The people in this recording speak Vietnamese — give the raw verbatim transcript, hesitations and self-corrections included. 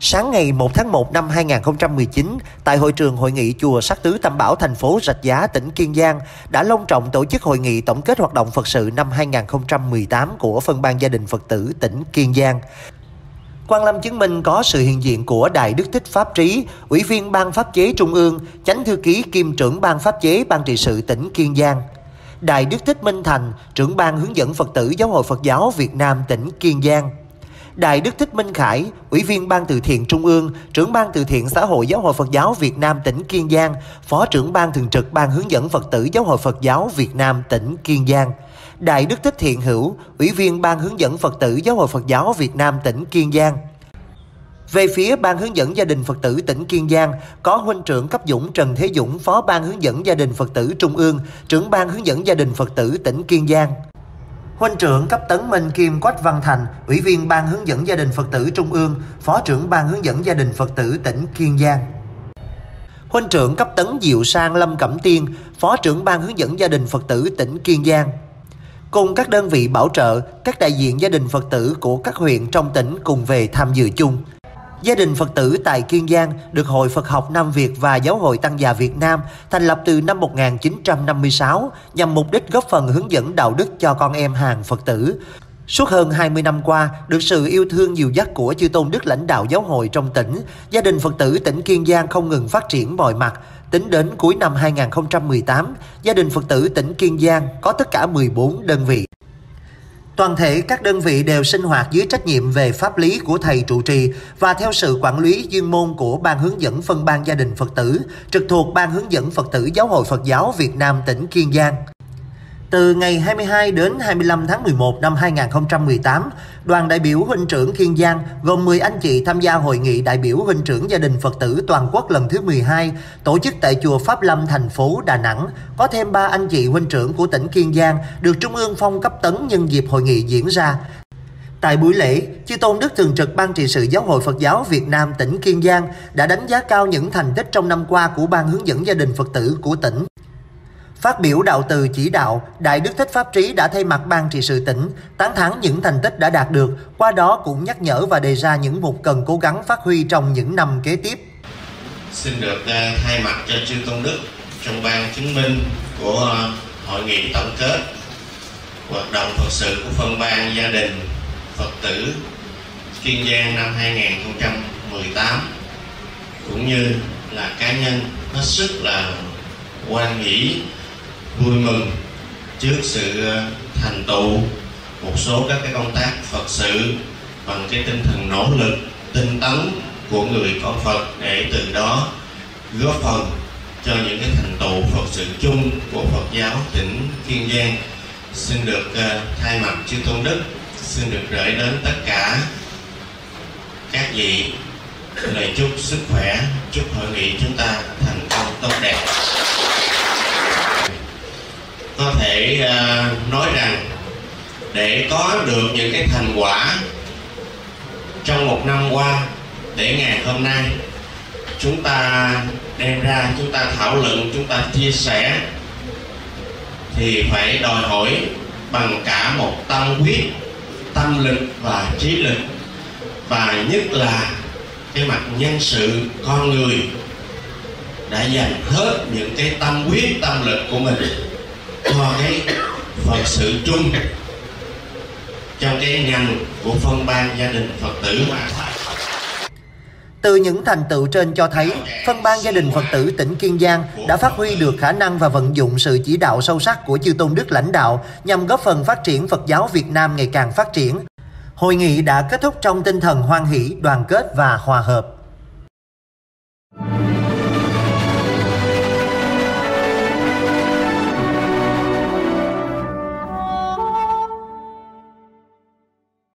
Sáng ngày một tháng một năm hai nghìn không trăm mười chín, tại hội trường hội nghị chùa Sắc Tứ Tam Bảo thành phố Rạch Giá, tỉnh Kiên Giang đã long trọng tổ chức hội nghị tổng kết hoạt động Phật sự năm hai nghìn không trăm mười tám của Phân ban Gia đình Phật tử tỉnh Kiên Giang. Quang Lâm chứng minh có sự hiện diện của Đại Đức Thích Pháp Trí, Ủy viên Ban Pháp chế Trung ương, Chánh thư ký kiêm trưởng Ban Pháp chế Ban trị sự tỉnh Kiên Giang. Đại Đức Thích Minh Thành, trưởng Ban hướng dẫn Phật tử Giáo hội Phật giáo Việt Nam tỉnh Kiên Giang. Đại Đức Thích Minh Khải, Ủy viên Ban Từ thiện Trung ương, trưởng Ban Từ thiện Xã hội Giáo hội Phật giáo Việt Nam tỉnh Kiên Giang, Phó trưởng Ban thường trực Ban hướng dẫn Phật tử Giáo hội Phật giáo Việt Nam tỉnh Kiên Giang. Đại Đức Thích Thiện Hữu, Ủy viên Ban hướng dẫn Phật tử Giáo hội Phật giáo Việt Nam tỉnh Kiên Giang. Về phía Ban hướng dẫn gia đình Phật tử tỉnh Kiên Giang, có huynh trưởng cấp Dũng Trần Thế Dũng, Phó Ban hướng dẫn gia đình Phật tử Trung ương, trưởng Ban hướng dẫn gia đình Phật tử tỉnh Kiên Giang. Huynh trưởng cấp Tấn Minh Kim Quách Văn Thành, Ủy viên Ban hướng dẫn gia đình Phật tử Trung ương, Phó trưởng Ban hướng dẫn gia đình Phật tử tỉnh Kiên Giang. Huynh trưởng cấp Tấn Diệu Sang Lâm Cẩm Tiên, Phó trưởng Ban hướng dẫn gia đình Phật tử tỉnh Kiên Giang. Cùng các đơn vị bảo trợ, các đại diện gia đình Phật tử của các huyện trong tỉnh cùng về tham dự chung. Gia đình Phật tử tại Kiên Giang được Hội Phật học Nam Việt và Giáo hội Tăng già Việt Nam thành lập từ năm một nghìn chín trăm năm mươi sáu nhằm mục đích góp phần hướng dẫn đạo đức cho con em hàng Phật tử. Suốt hơn hai mươi năm qua, được sự yêu thương dìu dắt của chư tôn đức lãnh đạo giáo hội trong tỉnh, gia đình Phật tử tỉnh Kiên Giang không ngừng phát triển mọi mặt. Tính đến cuối năm hai nghìn không trăm mười tám, gia đình Phật tử tỉnh Kiên Giang có tất cả mười bốn đơn vị. Toàn thể các đơn vị đều sinh hoạt dưới trách nhiệm về pháp lý của thầy trụ trì và theo sự quản lý chuyên môn của Ban hướng dẫn Phân ban Gia đình Phật tử, trực thuộc Ban hướng dẫn Phật tử Giáo hội Phật giáo Việt Nam tỉnh Kiên Giang. Từ ngày hai mươi hai đến hai mươi lăm tháng mười một năm hai nghìn không trăm mười tám, đoàn đại biểu huynh trưởng Kiên Giang gồm mười anh chị tham gia hội nghị đại biểu huynh trưởng gia đình Phật tử toàn quốc lần thứ mười hai tổ chức tại chùa Pháp Lâm, thành phố Đà Nẵng. Có thêm ba anh chị huynh trưởng của tỉnh Kiên Giang được Trung ương phong cấp tấn nhân dịp hội nghị diễn ra. Tại buổi lễ, chư tôn đức thường trực Ban trị sự Giáo hội Phật giáo Việt Nam tỉnh Kiên Giang đã đánh giá cao những thành tích trong năm qua của Ban hướng dẫn gia đình Phật tử của tỉnh. Phát biểu đạo từ chỉ đạo, Đại Đức Thích Pháp Trí đã thay mặt Ban trị sự tỉnh tán thán những thành tích đã đạt được, qua đó cũng nhắc nhở và đề ra những mục cần cố gắng phát huy trong những năm kế tiếp. Xin được uh, thay mặt cho chư tôn đức trong ban chứng minh của uh, hội nghị tổng kết hoạt động Phật sự của Phân ban Gia đình Phật tử Kiên Giang năm hai nghìn không trăm mười tám, cũng như là cá nhân hết sức là hoan hỷ, vui mừng trước sự thành tựu một số các cái công tác Phật sự bằng cái tinh thần nỗ lực tinh tấn của người con Phật, để từ đó góp phần cho những cái thành tựu Phật sự chung của Phật giáo tỉnh Kiên Giang. Xin được uh, thay mặt chư tôn đức xin được gửi đến tất cả các vị lời chúc sức khỏe, chúc hội nghị chúng ta thành công tốt đẹp. Có thể uh, nói rằng để có được những cái thành quả trong một năm qua, để ngày hôm nay chúng ta đem ra, chúng ta thảo luận, chúng ta chia sẻ, thì phải đòi hỏi bằng cả một tâm huyết, tâm lực và trí lực, và nhất là cái mặt nhân sự con người đã dành hết những cái tâm huyết, tâm lực của mình cho cái Phật sự chung trong cái ngành của Phân ban Gia đình Phật tử. Từ những thành tựu trên cho thấy, Phân ban Gia đình Phật tử tỉnh Kiên Giang đã phát huy được khả năng và vận dụng sự chỉ đạo sâu sắc của chư tôn đức lãnh đạo nhằm góp phần phát triển Phật giáo Việt Nam ngày càng phát triển. Hội nghị đã kết thúc trong tinh thần hoan hỷ, đoàn kết và hòa hợp.